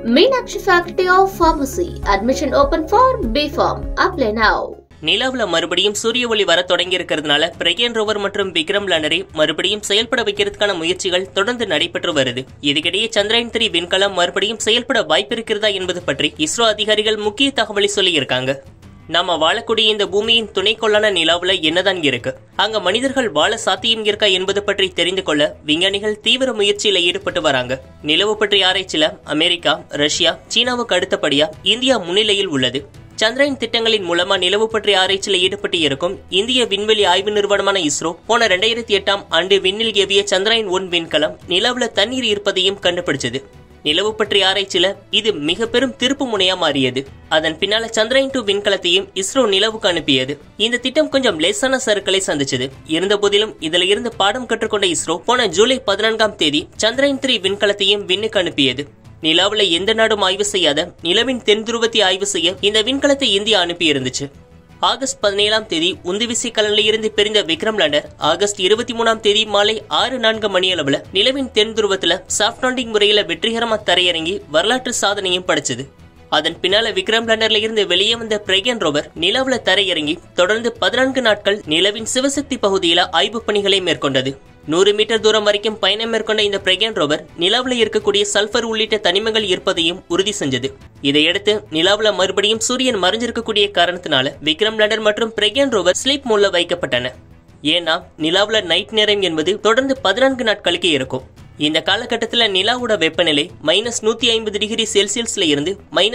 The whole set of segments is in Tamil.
Meenakshi Faculty of Pharmacy. Admission open for B.Pharm. Apply now. நிலவுல மறுபடியும் சூரிய ஒளி வர தொடங்கி இருக்கிறதுனால பிரக்யான் ரோவர் மற்றும் விக்ரம் லேண்டரை மறுபடியும் செயல்பட வைக்கிறதுக்கான முயற்சிகள் தொடர்ந்து நடைபெற்று வருது. இதுக்கிடையே சந்திரயான் 3 விண்கலம் மறுபடியும் செயல்பட வாய்ப்பு இருக்கிறதா என்பது பற்றி இஸ்ரோ அதிகாரிகள் முக்கிய தகவலை சொல்லியிருக்காங்க. நாம வாழக்கூடிய இந்த பூமியின் துணைக்கோளான நிலாவுல என்னதான் இருக்கு, அங்க மனிதர்கள் வாழ சாத்தியம் இருக்கா என்பது பற்றி தெரிந்து கொள்ள விஞ்ஞானிகள் தீவிர முயற்சியில ஈடுபட்டு வராங்க. நிலவு பற்றிய ஆராய்ச்சியில அமெரிக்கா, ரஷ்யா, சீனாவுக்கு அடுத்தபடியா இந்தியா முன்னிலையில் உள்ளது. சந்திரயான் திட்டங்களின் மூலமா நிலவு பற்றிய ஆராய்ச்சியில் ஈடுபட்டு இருக்கும் இந்திய விண்வெளி ஆய்வு நிறுவனமான இஸ்ரோ போன 2008ஆம் ஆண்டு விண்ணில் ஏவிய சந்திரயான் 1 விண்கலம் நிலவுல தண்ணீர் இருப்பதையும் கண்டுபிடிச்சது. நிலவு பற்றிய ஆராய்ச்சியில இது மிக பெரும் திருப்பு முனையா மாறியது. அதன் பின்னால சந்திரயான் 2 விண்கலத்தையும் இஸ்ரோ நிலவுக்கு அனுப்பியது. இந்த திட்டம் கொஞ்சம் லேசான சறுக்களை சந்திச்சது. இருந்த போதிலும் இதுல இருந்து பாடம் கற்றுக்கொண்ட இஸ்ரோ போன ஜூலை 14ஆம் தேதி சந்திரயான் 3 விண்கலத்தையும் விண்ணுக்கு அனுப்பியது. நிலாவுல எந்த நாடும் ஆய்வு செய்யாத நிலவின் தென் துருவத்தை ஆய்வு செய்ய இந்த விண்கலத்தை இந்தியா அனுப்பி இருந்துச்சு. ஆகஸ்ட் 17ஆம் தேதி உந்துவிசை கலனில் இருந்து பிரிந்த விக்ரம் லேண்டர் ஆகஸ்ட் 23ஆம் தேதி மாலை 6:04 மணியளவுல நிலவின் தென் துருவத்துல சாஃப்ட் லாண்டிங் முறையில வெற்றிகரமா தரையிறங்கி வரலாற்று சாதனையும் படைச்சது. அதன் பின்னால விக்ரம் லேண்டர்ல இருந்து வெளியே வந்த பிரக்யான் ரோவர் நிலவுல தரையிறங்கி தொடர்ந்து 14 நாட்கள் நிலவின் சிவசக்தி பகுதியில ஆய்வு பணிகளை மேற்கொண்டது. 100 மீட்டர் தூரம் வரைக்கும் பயணம் மேற்கொண்ட இந்த பிரக்யான் ரோவர் நிலாவுல இருக்கக்கூடிய சல்பர் உள்ளிட்ட தனிமங்கள் இருப்பதையும் உறுதி செஞ்சது. இதையடுத்து நிலாவுல மறுபடியும் சூரியன் மறைஞ்சிருக்கக்கூடிய காரணத்தினால விக்ரம் லேண்டர் மற்றும் பிரக்யான் ரோவர் ஸ்லீப் மோட்ல வைக்கப்பட்டன. ஏன்னா நிலாவுல நைட் நேரம் என்பது தொடர்ந்து 14 நாட்களுக்கு இருக்கும். இந்த காலகட்டத்தில் நிலாவோட வெப்பநிலை -150 டிகிரி செல்சியஸ்ல இருந்து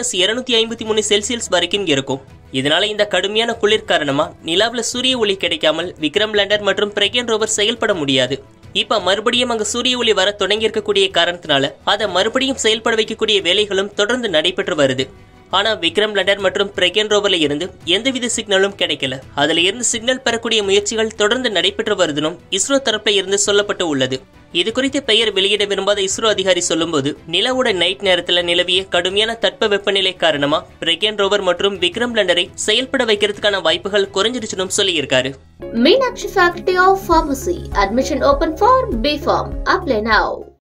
-253 செல்சியஸ் வரைக்கும் இருக்கும். இதனால இந்த கடுமையான குளிர் காரணமா நிலாவுல சூரிய ஒளி கிடைக்காமல் விக்ரம் லேண்டர் மற்றும் பிரக்யான் ரோவர் செயல்பட முடியாது. இப்ப மறுபடியும் அங்க சூரிய ஒளி வர தொடங்கி இருக்கக்கூடிய காரணத்தினால அதை மறுபடியும் செயல்பட வைக்கக்கூடிய வேலைகளும் தொடர்ந்து நடைபெற்று வருது. ஆனா விக்ரம் லேண்டர் மற்றும் பிரக்யான் ரோவர்ல இருந்து எந்தவித சிக்னலும் கிடைக்கல. அதுல இருந்து சிக்னல் பெறக்கூடிய முயற்சிகள் தொடர்ந்து நடைபெற்று வருதுன்னு இஸ்ரோ தரப்புல இருந்து சொல்லப்பட்டு உள்ளது. இது குறித்து பெயர் வெளியிட விரும்பாத இஸ்ரோ அதிகாரி சொல்லும்போது நிலவோட நைட் நேரத்துல நிலவிய கடுமையான தட்ப வெப்பநிலை காரணமா பிரக்யான் ரோவர் மற்றும் விக்ரம் லேண்டரை செயல்பட வைக்கிறதுக்கான வாய்ப்புகள் குறைஞ்சிருச்சுன்னு சொல்லியிருக்காரு. Meenakshi Faculty of Pharmacy. Admission open for B.Pharm. Apply now.